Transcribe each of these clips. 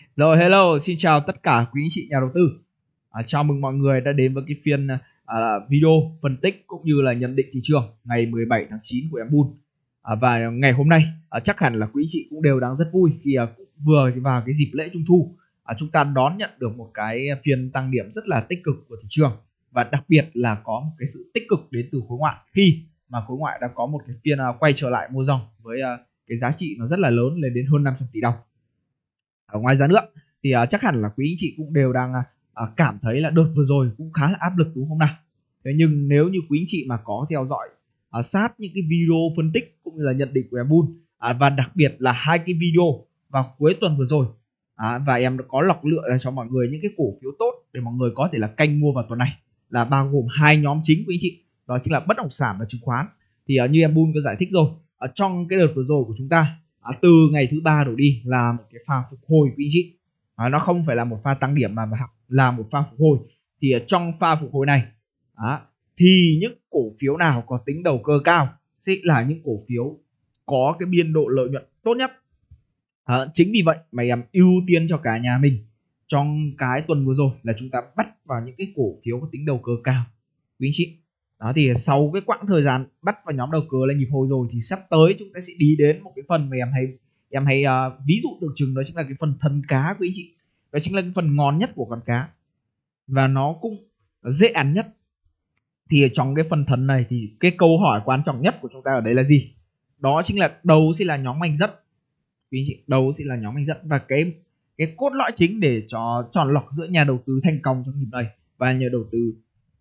Rồi, hello, xin chào tất cả quý anh chị nhà đầu tư. Chào mừng mọi người đã đến với cái phiên video phân tích cũng như là nhận định thị trường ngày 17 tháng 9 của em Bull. Và ngày hôm nay chắc hẳn là quý anh chị cũng đều đang rất vui khi vừa vào cái dịp lễ Trung thu, chúng ta đón nhận được một cái phiên tăng điểm rất là tích cực của thị trường, và đặc biệt là có một cái sự tích cực đến từ khối ngoại khi mà khối ngoại đã có một cái phiên quay trở lại mua dòng với cái giá trị nó rất là lớn, lên đến hơn 500 tỷ đồng. Ngoài ra nữa thì chắc hẳn là quý anh chị cũng đều đang cảm thấy là đợt vừa rồi cũng khá là áp lực, đúng không nào? Thế nhưng nếu như quý anh chị mà có theo dõi sát những cái video phân tích cũng như là nhận định của em Bull, và đặc biệt là hai cái video vào cuối tuần vừa rồi, và em đã có lọc lựa cho mọi người những cái cổ phiếu tốt để mọi người có thể là canh mua vào tuần này, là bao gồm hai nhóm chính quý anh chị, đó chính là bất động sản và chứng khoán. Thì như em Bull có giải thích rồi, trong cái đợt vừa rồi của chúng ta, từ ngày thứ ba đổ đi là một cái pha phục hồi quý anh chị. Nó không phải là một pha tăng điểm mà là một pha phục hồi. Thì trong pha phục hồi này thì những cổ phiếu nào có tính đầu cơ cao sẽ là những cổ phiếu có cái biên độ lợi nhuận tốt nhất. Chính vì vậy mà em ưu tiên cho cả nhà mình trong cái tuần vừa rồi là chúng ta bắt vào những cái cổ phiếu có tính đầu cơ cao quý anh chị. Đó, thì sau cái quãng thời gian bắt vào nhóm đầu cơ lên nhịp hồi rồi thì sắp tới chúng ta sẽ đi đến một cái phần mà em hay ví dụ tượng trưng, đó chính là cái phần thân cá quý anh chị. Đó chính là cái phần ngon nhất của con cá, và nó cũng dễ ăn nhất. Thì trong cái phần thân này thì cái câu hỏi quan trọng nhất của chúng ta ở đây là gì? Đó chính là đâu sẽ là nhóm anh dẫn quý anh chị, đâu sẽ là nhóm anh dẫn, và cái cốt lõi chính để cho chọn lọc giữa nhà đầu tư thành công trong nhịp này và nhà đầu tư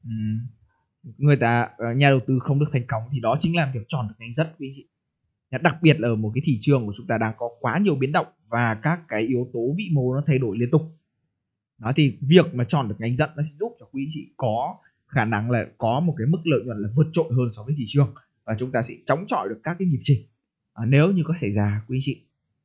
nhà đầu tư không được thành công, thì đó chính là việc chọn được ngành dẫn quý anh chị. Đặc biệt là ở một cái thị trường của chúng ta đang có quá nhiều biến động và các cái yếu tố vĩ mô nó thay đổi liên tục. Đó, thì việc mà chọn được ngành dẫn nó sẽ giúp cho quý anh chị có khả năng là có một cái mức lợi nhuận là vượt trội hơn so với thị trường, và chúng ta sẽ chống chọi được các cái nhịp chỉnh nếu như có xảy ra quý anh chị.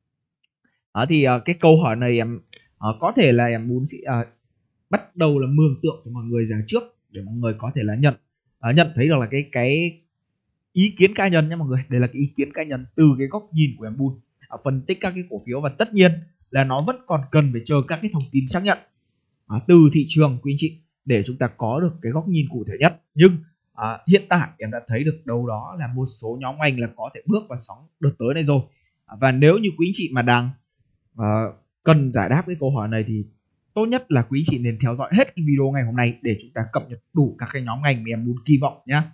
Thì cái câu hỏi này em có thể là em muốn sẽ bắt đầu là mường tượng cho mọi người ra trước để mọi người có thể là nhận thấy được là cái ý kiến cá nhân nha mọi người. Đây là cái ý kiến cá nhân từ cái góc nhìn của em Bull phân tích các cái cổ phiếu, và tất nhiên là nó vẫn còn cần phải chờ các cái thông tin xác nhận từ thị trường quý anh chị để chúng ta có được cái góc nhìn cụ thể nhất. Nhưng hiện tại em đã thấy được đâu đó là một số nhóm ngành là có thể bước vào sóng đợt tới này rồi. Và nếu như quý anh chị mà đang cần giải đáp cái câu hỏi này thì tốt nhất là quý anh chị nên theo dõi hết cái video ngày hôm nay để chúng ta cập nhật đủ các cái nhóm ngành mà em muốn kỳ vọng nhá.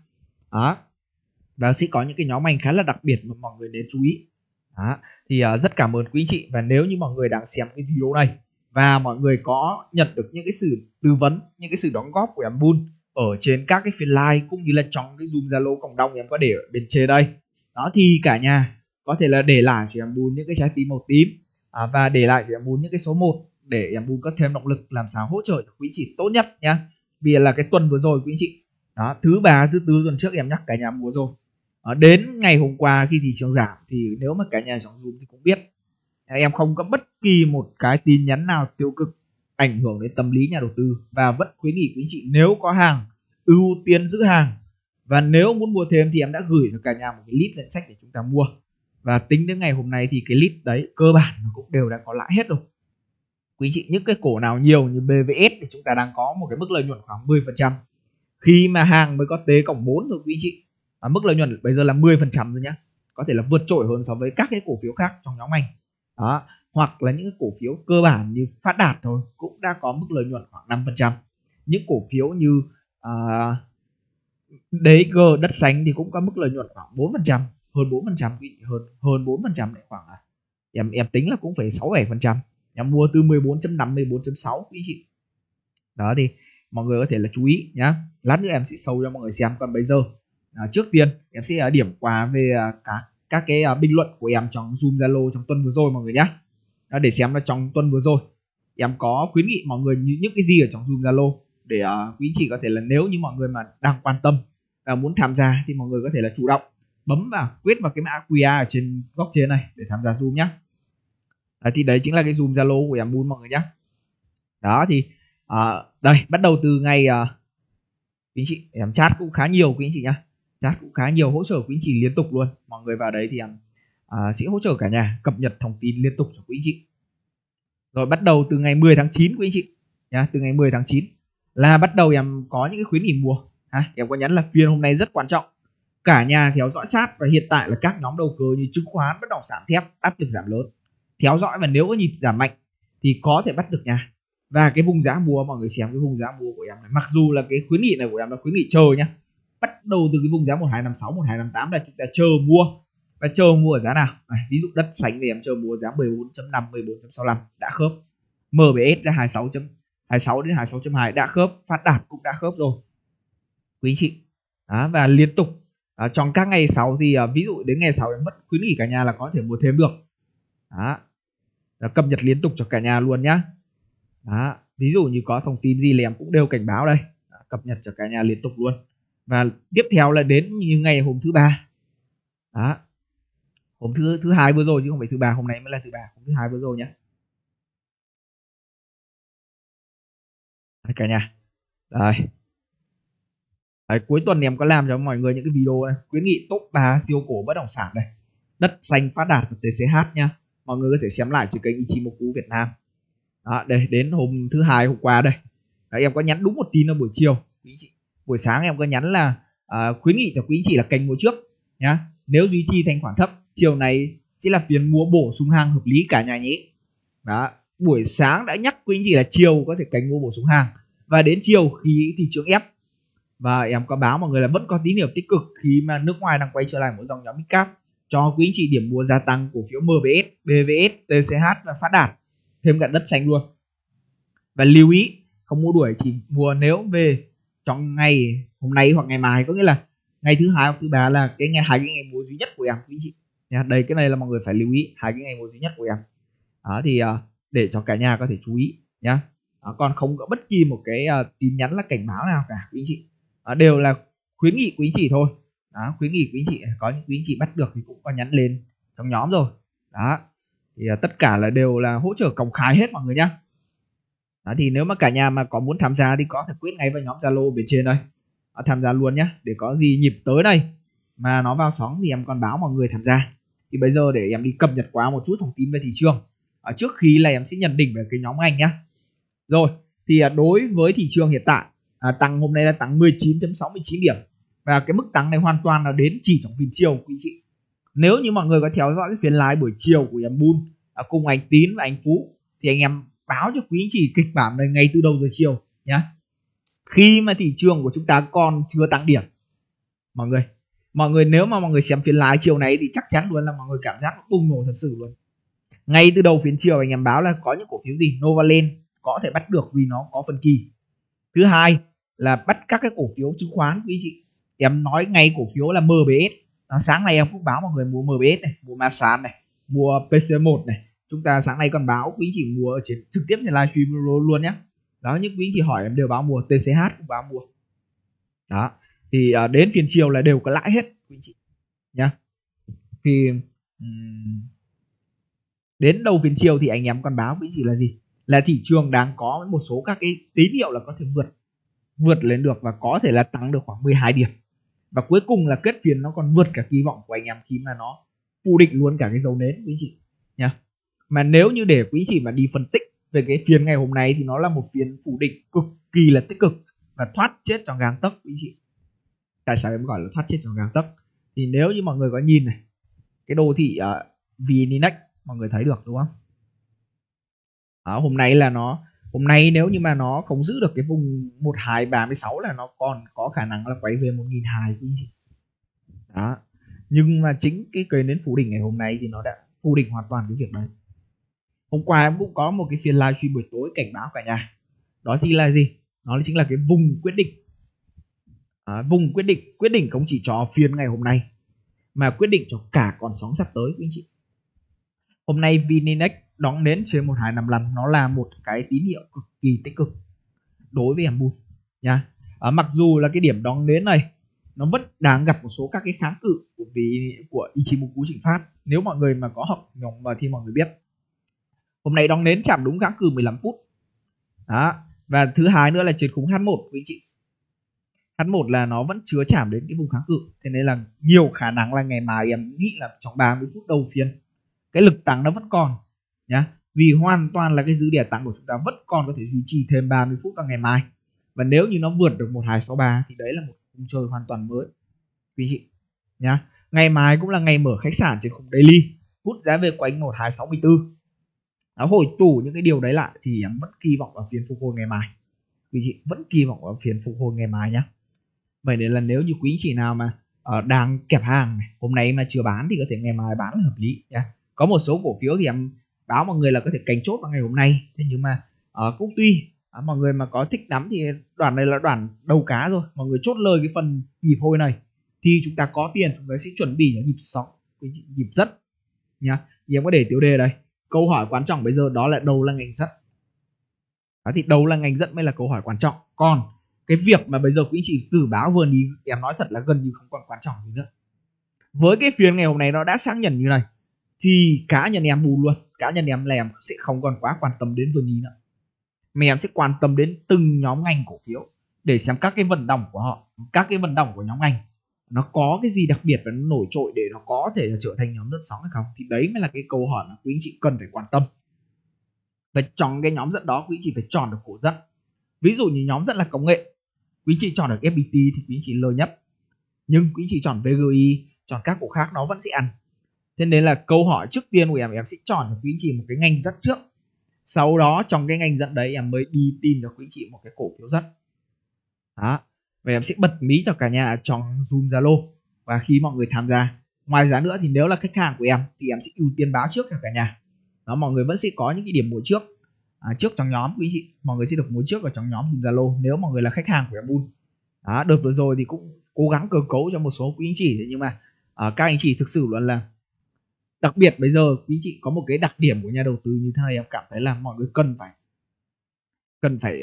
Và sẽ có những cái nhóm ngành khá là đặc biệt mà mọi người nên chú ý. Thì rất cảm ơn quý anh chị, và nếu như mọi người đang xem cái video này và mọi người có nhận được những cái sự tư vấn, những cái sự đóng góp của em Bull ở trên các cái phiên live cũng như là trong cái Zoom Zalo cộng đồng em có để ở bên trên đây, đó thì cả nhà có thể là để lại cho em Bull những cái trái tim màu tím, và để lại cho em Bull những cái số 1 để em Bull có thêm động lực làm sao hỗ trợ cho quý chị tốt nhất nhá. Vì là cái tuần vừa rồi quý chị, thứ ba thứ tư tuần trước em nhắc cả nhà mua rồi, đến ngày hôm qua khi thị trường giảm thì nếu mà cả nhà trong Zoom thì cũng biết em không có bất kỳ một cái tin nhắn nào tiêu cực ảnh hưởng đến tâm lý nhà đầu tư, và vẫn khuyến nghị quý chị nếu có hàng ưu tiên giữ hàng, và nếu muốn mua thêm thì em đã gửi cho cả nhà một cái list danh sách để chúng ta mua. Và tính đến ngày hôm nay thì cái list đấy cơ bản nó cũng đều đã có lãi hết rồi quý chị. Những cái cổ nào nhiều như BVS thì chúng ta đang có một cái mức lợi nhuận khoảng 10%, khi mà hàng mới có T cộng 4 rồi quý chị, mức lợi nhuận bây giờ là 10% rồi nhá, có thể là vượt trội hơn so với các cái cổ phiếu khác trong nhóm ngành. Hoặc là những cái cổ phiếu cơ bản như Phát Đạt thôi cũng đã có mức lợi nhuận khoảng 5%. Những cổ phiếu như DXG Đất Xanh thì cũng có mức lợi nhuận khoảng 4%, hơn 4%, hơn 4% lại khoảng em tính là cũng phải 6-7%. Em mua từ 14.5 14.6 quý chị. Đó thì mọi người có thể là chú ý nhá. Lát nữa em sẽ sâu cho mọi người xem. Còn bây giờ trước tiên em sẽ điểm qua về các cái bình luận của em trong Zoom Zalo trong tuần vừa rồi mọi người nhé. Để xem là trong tuần vừa rồi em có khuyến nghị mọi người những cái gì ở trong Zoom Zalo để quý anh chị có thể là nếu như mọi người mà đang quan tâm muốn tham gia thì mọi người có thể là chủ động bấm vào quét vào cái mã QR ở trên góc trên này để tham gia Zoom nhé. Thì đấy chính là cái Zoom Zalo của em Bull mọi người nhé. Đó thì đây bắt đầu từ ngày quý anh chị em chat cũng khá nhiều quý anh chị nhá, chat cũng khá nhiều, hỗ trợ quý anh chị liên tục luôn. Mọi người vào đấy thì em sẽ hỗ trợ cả nhà cập nhật thông tin liên tục cho quý anh chị. Rồi bắt đầu từ ngày 10 tháng 9 quý anh chị nhá, từ ngày 10 tháng 9 là bắt đầu em có những cái khuyến nghị mua. Em có nhắn là phiên hôm nay rất quan trọng, cả nhà theo dõi sát, và hiện tại là các nhóm đầu cơ như chứng khoán, bất động sản, thép áp lực giảm lớn, theo dõi và nếu có nhịp giảm mạnh thì có thể bắt được nhà. Và cái vùng giá mua, mọi người xem cái vùng giá mua của em này, mặc dù là cái khuyến nghị này của em là khuyến nghị chờ nhá, bắt đầu từ cái vùng giá 1256 1258 là chúng ta chờ mua. Và chờ mua ở giá nào này, ví dụ đất sánh thì em chờ mua giá 14.5 14.65 đã khớp, MBS ra 26 đến 26.2 đã khớp, Phát Đạt cũng đã khớp rồi quý anh chị. Đó, và liên tục trong các ngày sau thì ví dụ đến ngày 6 em mất khuyến nghị cả nhà là có thể mua thêm được. Đó, cập nhật liên tục cho cả nhà luôn nhá. Đó, ví dụ như có thông tin gì là em cũng đều cảnh báo đây. Đó, cập nhật cho cả nhà liên tục luôn. Và tiếp theo là đến như ngày hôm thứ ba. Đó, hôm thứ hai vừa rồi chứ không phải thứ ba, hôm nay mới là thứ ba, hôm thứ hai vừa rồi nhé cả nhà. Rồi. Đấy, cuối tuần em có làm cho mọi người những cái video này, khuyến nghị top 3 siêu cổ bất động sản này, đất xanh, Phát Đạt và TCH nhá. Mọi người có thể xem lại trên kênh Ichimoku Việt Nam. Đó, đây đến hôm thứ hai hôm qua đây. Đấy, em có nhắn đúng một tin ở buổi chiều quý chị. Buổi sáng em có nhắn là khuyến nghị cho quý anh chị là kênh mua trước nhá. Nếu duy trì thanh khoản thấp, chiều này sẽ là phiên mua bổ sung hàng hợp lý cả nhà nhé. Đó, buổi sáng đã nhắc quý anh chị là chiều có thể canh mua bổ sung hàng, và đến chiều khi thị trường ép, và em có báo mọi người là vẫn có tín hiệu tích cực khi mà nước ngoài đang quay trở lại một dòng nhóm midcap, cho quý anh chị điểm mua gia tăng cổ phiếu MBS, BVS, TCH và Phát Đạt, thêm cả đất xanh luôn. Và lưu ý không mua đuổi, chỉ mua nếu về trong ngày hôm nay hoặc ngày mai, có nghĩa là ngày thứ hai hoặc thứ ba là cái ngày hai cái ngày mua duy nhất của em quý anh chị nha. Đây cái này là mọi người phải lưu ý, hai cái ngày mua duy nhất của em. Đó thì để cho cả nhà có thể chú ý nhá. Còn không có bất kỳ một cái tin nhắn là cảnh báo nào cả quý anh chị. Đều là khuyến nghị quý anh chị thôi. Đó, khuyến nghị quý anh chị, có những quý anh chị bắt được thì cũng có nhắn lên trong nhóm rồi. Đó thì tất cả là đều là hỗ trợ công khai hết mọi người nhá. Đó, thì nếu mà cả nhà mà có muốn tham gia thì có thể quyết ngay vào nhóm Zalo bên trên đây, tham gia luôn nhá, để có gì nhịp tới đây mà nó vào sóng thì em còn báo mọi người tham gia. Thì bây giờ để em đi cập nhật qua một chút thông tin về thị trường trước khi là em sẽ nhận định về cái nhóm ngành nhá. Rồi thì đối với thị trường hiện tại tăng hôm nay là tăng 19.69 điểm, và cái mức tăng này hoàn toàn là đến chỉ trong phiên chiều quý chị. Nếu như mọi người có theo dõi cái phiên live buổi chiều của em Bun cùng anh Tín và anh Phú thì anh em báo cho quý anh chị kịch bản này ngay từ đầu giờ chiều nhá. Khi mà thị trường của chúng ta còn chưa tăng điểm, mọi người nếu mà mọi người xem phiên live chiều này thì chắc chắn luôn là mọi người cảm giác nó bùng nổ thật sự luôn. Ngay từ đầu phiên chiều anh em báo là có những cổ phiếu gì Novaland có thể bắt được vì nó có phân kỳ. Thứ hai là bắt các cái cổ phiếu chứng khoán quý chị. Em nói ngay cổ phiếu là MBS. Sáng nay em cũng báo mọi người mua MBS này, mua Masan này, mua PC1 này. Chúng ta sáng nay còn báo quý chị mua ở trên trực tiếp trên livestream luôn nhé. Đó, những quý chị hỏi em đều báo mua, TCH cũng báo mua. Đó thì đến phiên chiều là đều có lãi hết quý chị nhá. Thì đến đầu phiên chiều thì anh em còn báo quý chị là gì, là thị trường đang có một số các cái tín hiệu là có thể vượt lên được và có thể là tăng được khoảng 12 điểm, và cuối cùng là kết phiên nó còn vượt cả kỳ vọng của anh em khi mà nó phủ định luôn cả cái dấu nến quý chị nha. Mà nếu như để quý chị mà đi phân tích về cái phiên ngày hôm nay thì nó là một phiên phủ định cực kỳ là tích cực và thoát chết trong gang tấc quý chị. Tại sao em gọi là thoát chết trong gang tấc? Thì nếu như mọi người có nhìn này, cái đồ thị VN Index mọi người thấy được đúng không? Hôm nay là hôm nay nếu như mà nó không giữ được cái vùng 1236 là nó còn có khả năng là quay về 1200 quý chị. Đó. Nhưng mà chính cái cây nến phủ đỉnh ngày hôm nay thì nó đã phủ định hoàn toàn cái việc đấy. Hôm qua em cũng có một cái phiên livestream buổi tối cảnh báo cả nhà. Đó chính là gì? Nó chính là cái vùng quyết định. Vùng quyết định không chỉ cho phiên ngày hôm nay mà quyết định cho cả con sóng sắp tới quý anh chị. Hôm nay VN Index đóng đến trên 1255, nó là một cái tín hiệu cực kỳ tích cực đối với em Bun nha. Mặc dù là cái điểm đóng đến này nó vẫn đang gặp một số các cái kháng cự của Ichimoku Trịnh Phát. Nếu mọi người mà có học nhóm mà thì mọi người biết hôm nay đóng đến chạm đúng kháng cự 15 phút. Đó. Và thứ hai nữa là trên khung H1 quý chị. H1 là nó vẫn chưa chạm đến cái vùng kháng cự, thế nên là nhiều khả năng là ngày mai em nghĩ là trong 30 phút đầu phiên cái lực tăng nó vẫn còn nhá. vì hoàn toàn là cái dư địa tăng của chúng ta vẫn còn có thể duy trì thêm 30 phút vào ngày mai. Và nếu như nó vượt được 1263 thì đấy là một khung chơi hoàn toàn mới quý chị nhá. Ngày mai cũng là ngày mở khách sạn trên khung daily, hút giá về quanh 1264. Nó hồi tủ những cái điều đấy lại thì em vẫn kỳ vọng vào phiên phục hồi ngày mai. Quý chị vẫn kỳ vọng vào phiên phục hồi ngày mai nhé. Vậy nên là nếu như quý chị nào mà đang kẹp hàng này, hôm nay mà chưa bán thì có thể ngày mai bán là hợp lý nhé. Có một số cổ phiếu thì em báo mọi người là có thể canh chốt vào ngày hôm nay, thế nhưng mà cũng tùy. Mọi người mà có thích nắm thì đoạn này là đoạn đầu cá rồi, mọi người chốt lời cái phần nhịp hồi này thì chúng ta có tiền chúng ta sẽ chuẩn bị cho nhịp sóng, nhịp rất nhá. Thì em có để tiêu đề đây, câu hỏi quan trọng bây giờ đó là đâu là ngành rất. Đó, thì đâu là ngành rất mới là câu hỏi quan trọng. Còn cái việc mà bây giờ quý chị dự báo vừa đi em nói thật là gần như không còn quan trọng gì nữa. Với cái phiên ngày hôm nay nó đã xác nhận như này thì cá nhân em bù luôn, cá nhân em là em sẽ không còn quá quan tâm đến vừa đi nữa, mà em sẽ quan tâm đến từng nhóm ngành cổ phiếu để xem các cái vận động của họ, các cái vận động của nhóm ngành nó có cái gì đặc biệt và nó nổi trội để nó có thể trở thành nhóm lướt sóng hay không. Thì đấy mới là cái câu hỏi mà quý anh chị cần phải quan tâm. Và trong cái nhóm dẫn đó quý anh chị phải chọn được cổ dẫn. Ví dụ như nhóm dẫn là công nghệ, quý anh chị chọn được FPT thì quý anh chị lời nhất, nhưng quý anh chị chọn VGI, chọn các cổ khác nó vẫn sẽ ăn. Thế nên là câu hỏi trước tiên của em sẽ chọn cho quý anh chị một cái ngành dẫn trước, sau đó trong cái ngành dẫn đấy em mới đi tìm cho quý anh chị một cái cổ phiếu dẫn. Đó, và em sẽ bật mí cho cả nhà trong Zoom Zalo. Và khi mọi người tham gia, ngoài ra nữa thì nếu là khách hàng của em thì em sẽ ưu tiên báo trước cho cả nhà. Đó, mọi người vẫn sẽ có những cái điểm mua trước trước trong nhóm quý chị, mọi người sẽ được mua trước ở trong nhóm Zoom Zalo nếu mọi người là khách hàng của em Bull. Đó, đợt vừa rồi thì cũng cố gắng cơ cấu cho một số quý anh chị, nhưng mà các anh chị thực sự luôn là đặc biệt bây giờ quý chị có một cái đặc điểm của nhà đầu tư như thế này, em cảm thấy là mọi người cần phải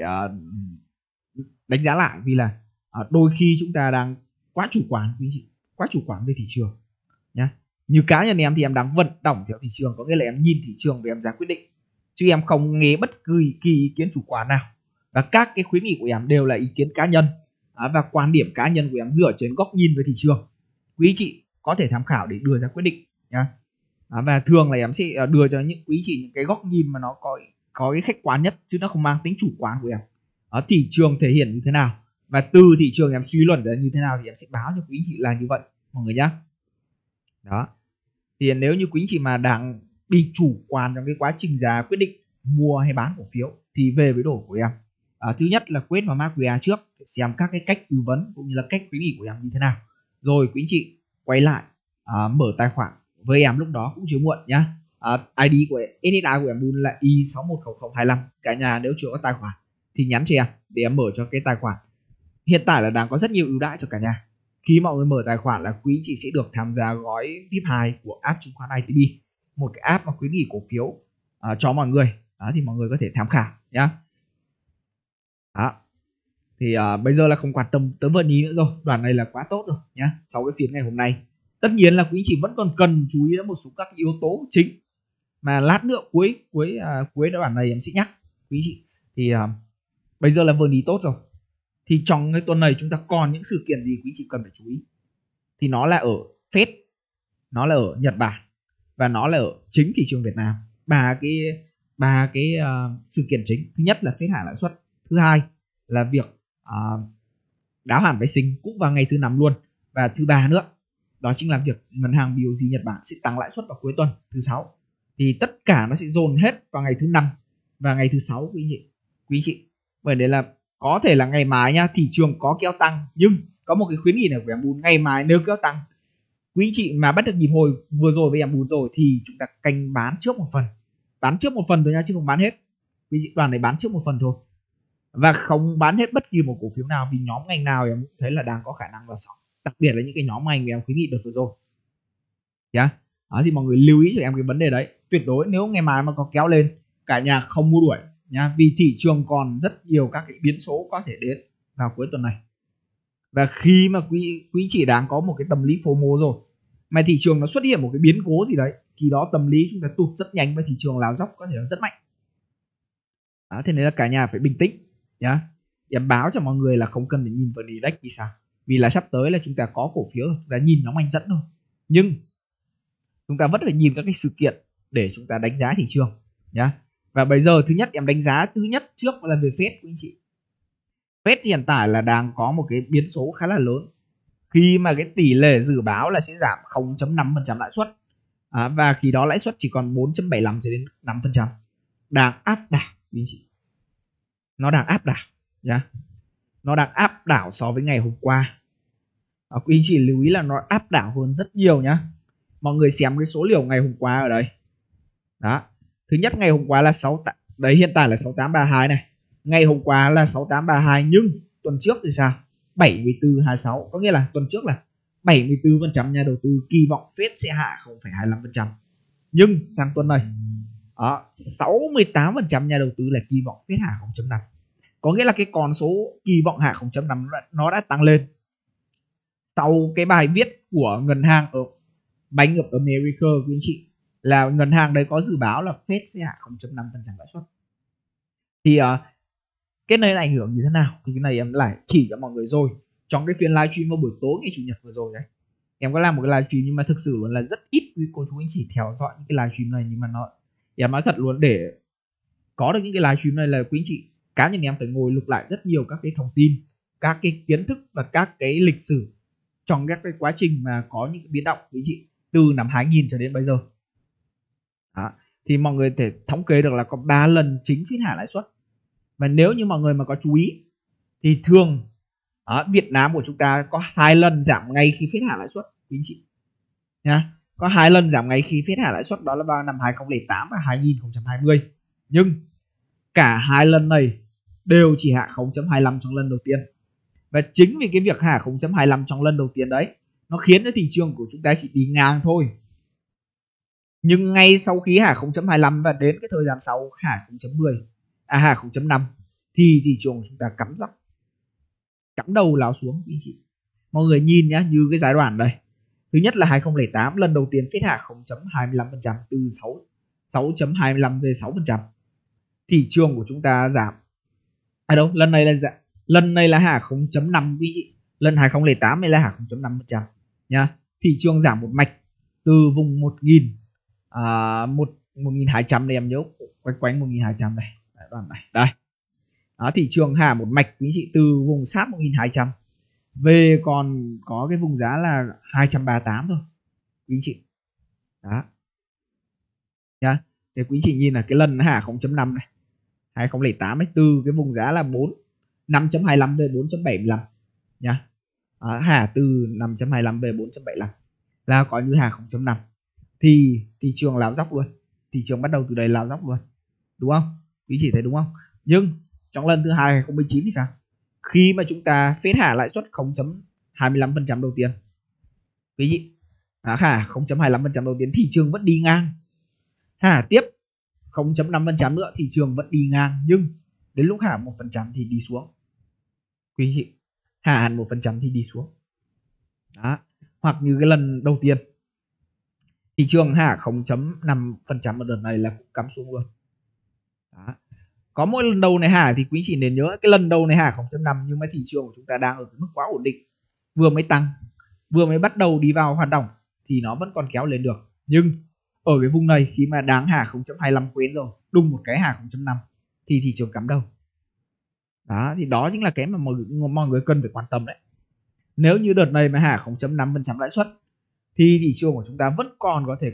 đánh giá lại, vì là đôi khi chúng ta đang quá chủ quan quý chị, quá chủ quan về thị trường nhá. Như cá nhân em thì em đang vận động theo thị trường, có nghĩa là em nhìn thị trường và em ra quyết định, chứ em không nghe bất cứ kỳ ý kiến chủ quan nào. Và các cái khuyến nghị của em đều là ý kiến cá nhân và quan điểm cá nhân của em dựa trên góc nhìn về thị trường, quý chị có thể tham khảo để đưa ra quyết định nhá. Và thường là em sẽ đưa cho những quý chị những cái góc nhìn mà nó có cái khách quan nhất, chứ nó không mang tính chủ quan của em. Thị trường thể hiện như thế nào và từ thị trường em suy luận ra như thế nào thì em sẽ báo cho quý chị là như vậy mọi người nhé. Đó, thì nếu như quý chị mà đang bị chủ quan trong cái quá trình ra quyết định mua hay bán cổ phiếu thì về với đồ của em, thứ nhất là quét vào mã QR trước để xem các cái cách tư vấn cũng như là cách khuyến nghị của em như thế nào, rồi quý chị quay lại mở tài khoản với em lúc đó cũng chưa muộn nhá. ID của SSI của em là Y610025. Cả nhà nếu chưa có tài khoản thì nhắn cho em để em mở cho cái tài khoản. Hiện tại là đang có rất nhiều ưu đãi cho cả nhà. Khi mọi người mở tài khoản là quý chị sẽ được tham gia gói VIP 2 của app chứng khoán ITB, một cái app mà khuyến nghị cổ phiếu cho mọi người. Đó, thì mọi người có thể tham khảo nhá. Đó, thì bây giờ là không quan tâm tới vận ý nữa rồi, đoạn này là quá tốt rồi nhá. Sau cái phiên ngày hôm nay, tất nhiên là quý chị vẫn còn cần chú ý đến một số các yếu tố chính mà lát nữa cuối đoạn này em sẽ nhắc quý chị. Thì bây giờ là vận ý tốt rồi, thì trong cái tuần này chúng ta còn những sự kiện gì quý chị cần phải chú ý? Thì nó là ở Fed, nó là ở Nhật Bản và nó là ở chính thị trường Việt Nam. ba cái sự kiện chính. Thứ nhất là Fed hạ lãi suất, thứ hai là việc đáo hạn phái sinh cũng vào ngày thứ 5 luôn, và thứ ba nữa đó chính là việc ngân hàng BOJ Nhật Bản sẽ tăng lãi suất vào cuối tuần thứ 6. Thì tất cả nó sẽ dồn hết vào ngày thứ 5 và ngày thứ 6 quý chị. Bởi đấy là có thể là ngày mai nha, thị trường có kéo tăng, nhưng có một cái khuyến nghị này của em Bùn, ngày mai nếu kéo tăng quý chị mà bắt được nhịp hồi vừa rồi với em Bùn rồi thì chúng ta canh bán trước một phần thôi nha, chứ không bán hết. Quý chị đoàn này bán trước một phần thôi, và không bán hết bất kỳ một cổ phiếu nào, vì nhóm ngành nào em cũng thấy là đang có khả năng là sóng, đặc biệt là những cái nhóm ngành mà em khuyến nghị được vừa rồi nhá. Đó, thì mọi người lưu ý cho em cái vấn đề đấy. Tuyệt đối nếu ngày mai mà có kéo lên, cả nhà không mua đuổi nha, vì thị trường còn rất nhiều các cái biến số có thể đến vào cuối tuần này. Và khi mà quý chị đang có một cái tâm lý FOMO rồi mà thị trường nó xuất hiện một cái biến cố gì đấy, khi đó tâm lý chúng ta tụt rất nhanh và thị trường lao dốc có thể là rất mạnh. Đó, thế nên là cả nhà phải bình tĩnh nhá. Em báo cho mọi người là không cần phải nhìn vào index. Vì sao? Vì là sắp tới là chúng ta có cổ phiếu, chúng ta nhìn nó mạnh dẫn thôi, nhưng chúng ta vẫn phải nhìn các cái sự kiện để chúng ta đánh giá thị trường nhá. Và bây giờ thứ nhất em đánh giá thứ nhất trước là về Fed quý anh chị. Fed hiện tại là đang có một cái biến số khá là lớn khi mà cái tỷ lệ dự báo là sẽ giảm 0.5% lãi suất, và khi đó lãi suất chỉ còn 4.75 cho đến 5%, đang áp đảo quý anh chị. Nó đang áp đảo nhá. Nó đang áp đảo so với ngày hôm qua. Quý anh chị lưu ý là nó áp đảo hơn rất nhiều nhá. Mọi người xem cái số liệu ngày hôm qua ở đây. Đó. Thứ nhất ngày hôm qua là 68, đấy hiện tại là 6832 này. Ngày hôm qua là 6832, nhưng tuần trước thì sao? 7426, có nghĩa là tuần trước là 74% nhà đầu tư kỳ vọng Fed sẽ hạ 0,25%. Nhưng sang tuần này, 68% nhà đầu tư là kỳ vọng Fed hạ 0.5. Có nghĩa là cái con số kỳ vọng hạ 0.5 nó đã tăng lên. Sau cái bài viết của ngân hàng ở Bank of America quý anh chị, là ngân hàng đấy có dự báo là Fed sẽ hạ 0.5% lãi suất. Thì cái này là ảnh hưởng như thế nào thì cái này em lại chỉ cho mọi người rồi trong cái phiên livestream vào buổi tối ngày chủ nhật vừa rồi đấy. Em có làm một cái livestream nhưng mà thực sự luôn là rất ít quý cô chú anh chị theo dõi những cái livestream này, nhưng mà em nói thật luôn, để có được những cái livestream này là quý anh chị, cá nhân em phải ngồi lục lại rất nhiều các cái thông tin, các cái kiến thức và các cái lịch sử trong các cái quá trình mà có những cái biến động quý anh chị từ năm 2000 cho đến bây giờ. Đó. Thì mọi người thể thống kê được là có 3 lần chính Fed hạ lãi suất. Và nếu như mọi người mà có chú ý thì thường ở Việt Nam của chúng ta có 2 lần giảm ngay khi Fed hạ lãi suất quý anh chị nha. Có 2 lần giảm ngay khi Fed hạ lãi suất, đó là vào năm 2008 và 2020. Nhưng cả 2 lần này đều chỉ hạ 0.25 trong lần đầu tiên. Và chính vì cái việc hạ 0.25 trong lần đầu tiên đấy, nó khiến cho thị trường của chúng ta chỉ đi ngang thôi. Nhưng ngay sau khi hạ 0.25 và đến cái thời gian sau hạ 0.10, hạ 0.5 thì thị trường chúng ta cắm đầu lao xuống quý chị. Mọi người nhìn nhá, như cái giai đoạn đây. Thứ nhất là 2008, lần đầu tiên Fed hạ 0.25% từ 6.25 về 6%. Thị trường của chúng ta giảm. Lần này là hạ 0.5 quý chị. Lần 2008 này là hạ 0.5% nha. Thị trường giảm một mạch từ vùng 1.200 này, em nhớ quanh 1.200 này, đoạn này đây. Đó, thị trường hạ một mạch quý chị từ vùng sát 1.200 về còn có cái vùng giá là 238 thôi quý chị. Đó nha. Thì quý chị nhìn là cái lần hạ 0.5 này 2008 ấy, từ cái vùng giá là 5.25 về 4.75 nha. Hạ từ 5.25 về 4.75 là có như hạ 0.5 thì thị trường lao dốc luôn. Thị trường bắt đầu từ đây lao dốc luôn, đúng không? Quý chị thấy đúng không? Nhưng trong lần thứ hai 2019 thì sao? Khi mà chúng ta Fed hạ lãi suất 0.25% đầu tiên, quý vị, hạ 0.25% đầu tiên, thị trường vẫn đi ngang. Hạ tiếp 0.5% nữa, thị trường vẫn đi ngang, nhưng đến lúc hạ 1% thì đi xuống. Quý vị, hạ hẳn 1% thì đi xuống. Đó. Hoặc như cái lần đầu tiên, thị trường hạ 0.5% ở đợt này là cũng cắm xuống luôn. Đó. Có mỗi lần đầu này hạ thì quý chị nên nhớ cái lần đầu này hạ 0.5, nhưng mà thị trường của chúng ta đang ở cái mức quá ổn định, vừa mới tăng, vừa mới bắt đầu đi vào hoạt động thì nó vẫn còn kéo lên được. Nhưng ở cái vùng này khi mà đáng hạ 0.25 quên rồi, đùng một cái hạ 0.5 thì thị trường cắm đầu. Đó, thì đó chính là cái mà mọi người cần phải quan tâm đấy. Nếu như đợt này mà hạ 0.5% lãi suất thì thị trường của chúng ta vẫn còn có thể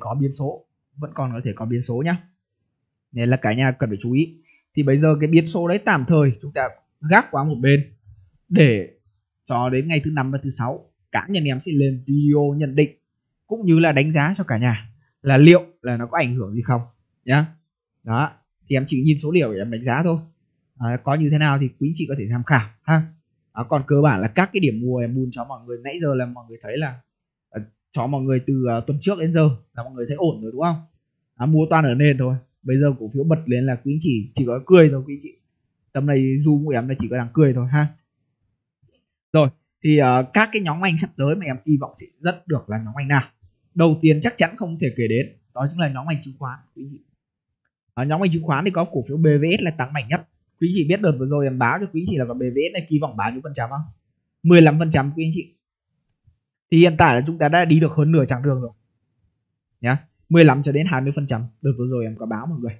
có biến số, nhá. Nên là cả nhà cần phải chú ý. Thì bây giờ cái biến số đấy tạm thời chúng ta gác qua một bên để cho đến ngày thứ 5 và thứ 6 cá nhân em sẽ lên video nhận định cũng như là đánh giá cho cả nhà là liệu là nó có ảnh hưởng gì không nhá. Đó, thì em chỉ nhìn số liệu để em đánh giá thôi. Có như thế nào thì quý chị có thể tham khảo ha. Còn cơ bản là các cái điểm mua em buôn cho mọi người nãy giờ là mọi người thấy là cho mọi người từ tuần trước đến giờ là mọi người thấy ổn rồi, đúng không? Mua toàn ở nền thôi. Bây giờ cổ phiếu bật lên là quý chỉ có cười thôi quý chị. Tầm này zoom của em là chỉ có đang cười thôi ha. Rồi, thì các cái nhóm ngành sắp tới mà em kỳ vọng sẽ rất được là nhóm ngành nào? Đầu tiên chắc chắn không thể kể đến, đó chính là nhóm ngành chứng khoán quý chị. Nhóm ngành chứng khoán thì có cổ phiếu BVS là tăng mạnh nhất. Quý chị biết đợt vừa rồi em báo cho quý chị là vào BVS này kỳ vọng bao nhiêu phần trăm không? 15% quý anh chị. Thì hiện tại là chúng ta đã đi được hơn nửa chặng đường rồi nhá. 15 cho đến 20%. Đợt vừa rồi em có báo mọi người.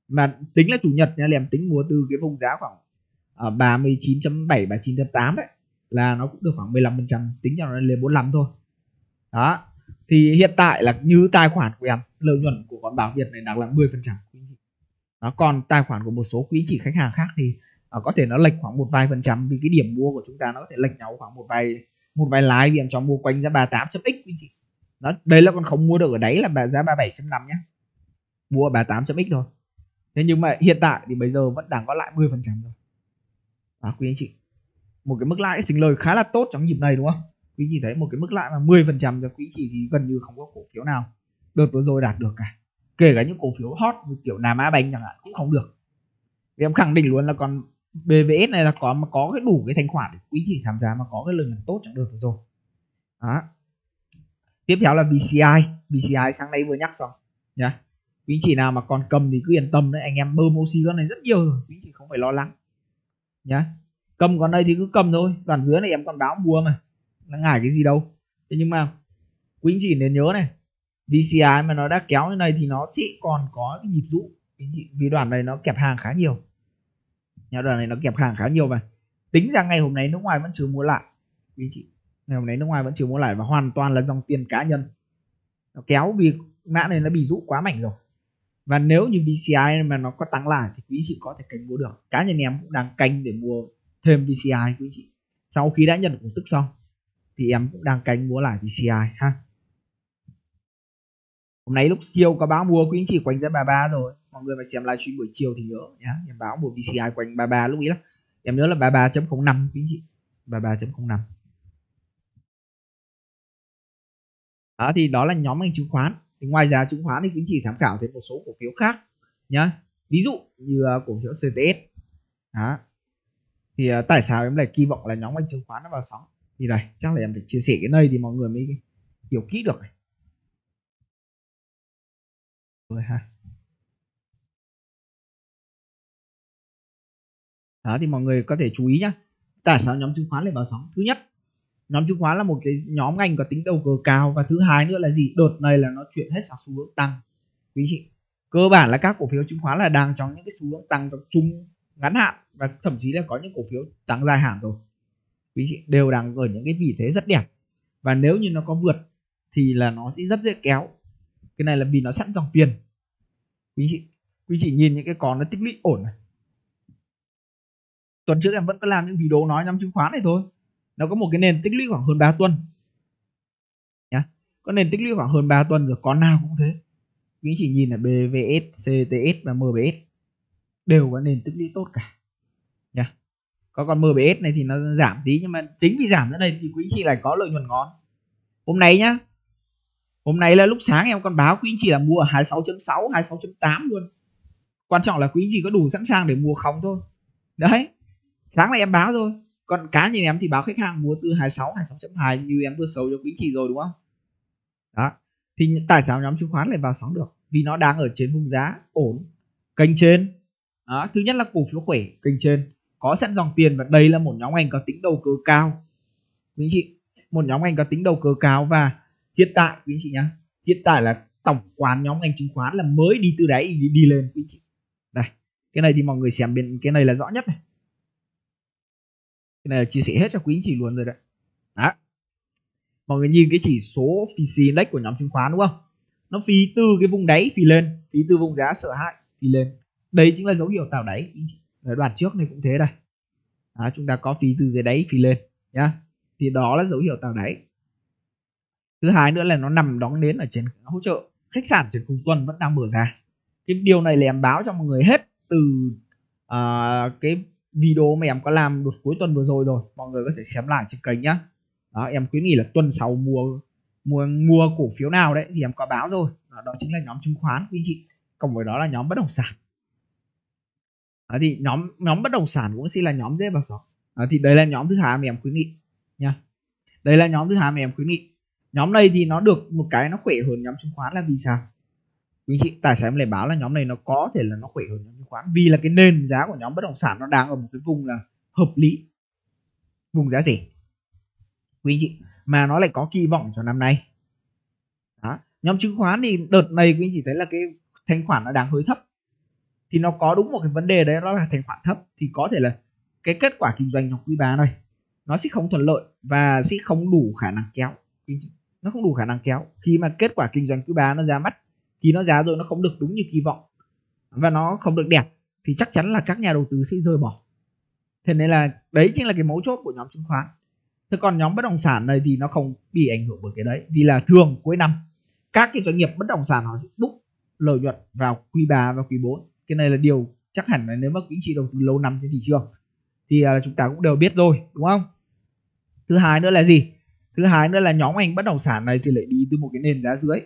Mà tính là chủ nhật nha, em tính mua từ cái vùng giá khoảng 39.7 39.8 đấy, là nó cũng được khoảng 15%, tính cho nó lên 45 thôi. Đó, thì hiện tại là như tài khoản của em, lợi nhuận của con Bảo Việt này đang là 10%. Đó, còn tài khoản của một số quý chị khách hàng khác thì có thể nó lệch khoảng một vài %, vì cái điểm mua của chúng ta nó có thể lệch nhau khoảng một vài lái, vì em cho mua quanh giá 38.x quý chị. Đó, đây là còn không mua được ở đấy là giá 37.5 nhé, mua ở 38.x thôi. Thế nhưng mà hiện tại thì bây giờ vẫn đang có lại 10% rồi. Đó, quý anh chị, một cái mức lãi sinh lời khá là tốt trong dịp này đúng không? Quý chị thấy một cái mức lãi mà 10% cho quý chị thì gần như không có cổ phiếu nào đợt vừa rồi đạt được cả. Kể cả những cổ phiếu hot như kiểu Nam Á Banh chẳng hạn cũng không được. Vì em khẳng định luôn là còn BVS này là có cái đủ cái thanh khoản để quý chị tham gia mà có cái lợi nhuận tốt trong đợt vừa rồi. Đó. Tiếp theo là VCI sáng nay vừa nhắc xong nhá. Quý chị nào mà còn cầm thì cứ yên tâm đấy, anh em bơm oxy con này rất nhiều rồi, quý chị không phải lo lắng nhá. Cầm con đây thì cứ cầm thôi, đoạn dưới này em còn báo mua mà, nó ngại cái gì đâu. Thế nhưng mà quý anh chị nên nhớ này, VCI mà nó đã kéo như này thì nó sẽ còn có cái nhịp rũ, vì đoạn này nó kẹp hàng khá nhiều. Đoạn này nó kẹp hàng khá nhiều, và tính ra ngày hôm nay nước ngoài vẫn chưa mua lại quý anh chị. Ngày hôm nay nước ngoài vẫn chưa mua lại và hoàn toàn là dòng tiền cá nhân nó kéo, vì mã này nó bị rũ quá mạnh rồi. Và nếu như VCI mà nó có tăng lại thì quý chị có thể canh mua được. Cá nhân em cũng đang canh để mua thêm VCI quý chị. Sau khi đã nhận được cổ tức xong thì em cũng đang canh mua lại VCI ha. Hôm nay lúc chiều có báo mua quý anh chị quanh giá 33 rồi. Mọi người mà xem livestream buổi chiều thì nhớ nhá, em báo mua VCI quanh 33 lúc ý là em nhớ là 33.05 quý anh chị. 33.05. Đó, thì đó là nhóm ngành chứng khoán. Thì ngoài ra chứng khoán thì quý anh chị tham khảo thêm một số cổ phiếu khác nhá. Ví dụ như cổ phiếu CTS. Đó. Thì tại sao em lại kỳ vọng là nhóm ngành chứng khoán nó vào sóng? Thì đây, chắc là em phải chia sẻ cái này thì mọi người mới hiểu kỹ được này. Rồi ha. Đó, thì mọi người có thể chú ý nhá. Tại sao nhóm chứng khoán lại vào sóng? Thứ nhất, nhóm chứng khoán là một cái nhóm ngành có tính đầu cơ cao, và thứ hai nữa là gì? Đợt này là nó chuyển hết sang xu hướng tăng. Quý chị, cơ bản là các cổ phiếu chứng khoán là đang trong những cái xu hướng tăng trong trung ngắn hạn, và thậm chí là có những cổ phiếu tăng dài hạn rồi. Quý chị, đều đang ở những cái vị thế rất đẹp, và nếu như nó có vượt thì là nó sẽ rất dễ kéo. Cái này là vì nó sẵn dòng tiền. Quý chị nhìn những cái con nó tích lũy ổn này. Tuần trước em vẫn có làm những video nói nhóm chứng khoán này thôi. Nó có một cái nền tích lũy khoảng hơn 3 tuần nhá. Có nền tích lũy khoảng hơn 3 tuần rồi, con nào cũng thế. Quý chị nhìn là BVS, CTS và MBS đều có nền tích lũy tốt cả nhá. Có con MBS này thì nó giảm tí, nhưng mà chính vì giảm thế này thì quý chị lại có lợi nhuận ngon. Hôm nay nhá, hôm nay là lúc sáng em còn báo quý chị là mua ở 26.6, 26.8 luôn. Quan trọng là quý chị có đủ sẵn sàng để mua không thôi. Đấy, sáng nay em báo rồi. Còn cá nhân em thì báo khách hàng mua từ 26, 26.2 như em vừa sâu cho quý chị rồi đúng không? Đó. Thì tại sao nhóm chứng khoán lại vào sóng được? Vì nó đang ở trên vùng giá ổn, kênh trên. Đó, thứ nhất là cổ phiếu khỏe, kênh trên, có sẵn dòng tiền, và đây là một nhóm ngành có tính đầu cơ cao. Quý chị, một nhóm ngành có tính đầu cơ cao, và hiện tại quý chị nhá, hiện tại là tổng quán nhóm ngành chứng khoán là mới đi từ đáy đi lên quý chị. Đây, cái này thì mọi người xem bên cái này là rõ nhất này. Cái này là chia sẻ hết cho quý anh chị luôn rồi đấy. Đó. Mọi người nhìn cái chỉ số VN Index của nhóm chứng khoán đúng không? Nó phi từ cái vùng đáy phi lên, phi từ vùng giá sợ hãi phi lên. Đây chính là dấu hiệu tạo đáy. Ở đoạn trước này cũng thế đây. Đó, chúng ta có phi từ dưới đáy phi lên nhá. Thì đó là dấu hiệu tạo đáy. Thứ hai nữa là nó nằm đóng đến ở trên hỗ trợ. Khách sạn trên cùng tuần vẫn đang mở ra. Cái điều này là em báo cho mọi người hết từ cái video mà em có làm đợt cuối tuần vừa rồi rồi. Mọi người có thể xem lại trên kênh nhá. Đó, em khuyến nghị là tuần sau mua cổ phiếu nào đấy thì em có báo rồi. Đó chính là nhóm chứng khoán quý anh chị. Cộng với đó là nhóm bất động sản. Đó, thì nhóm bất động sản cũng sẽ là nhóm dễ vào sóng. Thì đây là nhóm thứ hai mà em khuyến nghị nha. Đây là nhóm thứ hai mà em khuyến nghị. Nhóm này thì nó được một cái nó khỏe hơn nhóm chứng khoán là vì sao? Quý chị, tại sao em lại báo là nhóm này nó có thể là nó khỏe hơn nhóm chứng khoán? Vì là cái nền giá của nhóm bất động sản nó đang ở một cái vùng là hợp lý, vùng giá rẻ quý chị, mà nó lại có kỳ vọng cho năm nay. Đó. Nhóm chứng khoán thì đợt này quý chị thấy là cái thanh khoản nó đang hơi thấp. thì nó có đúng một cái vấn đề đấy, đó là thanh khoản thấp, thì có thể là cái kết quả kinh doanh trong quý 3 này nó sẽ không thuận lợi và sẽ không đủ khả năng kéo. Nó không đủ khả năng kéo khi mà kết quả kinh doanh quý 3 nó ra mắt, khi nó ra rồi nó không được đúng như kỳ vọng và nó không được đẹp thì chắc chắn là các nhà đầu tư sẽ rời bỏ. Thế nên là đấy chính là cái mấu chốt của nhóm chứng khoán. Thế còn nhóm bất động sản này thì nó không bị ảnh hưởng bởi cái đấy, vì là thường cuối năm các cái doanh nghiệp bất động sản họ sẽ book lợi nhuận vào quý 3 và quý 4. Cái này là điều chắc hẳn là nếu mà quý anh chị đầu tư lâu năm trên thị trường thì chúng ta cũng đều biết rồi, đúng không? Thứ hai nữa là gì? Thứ hai nữa là nhóm ngành bất động sản này thì lại đi từ một cái nền giá dưới,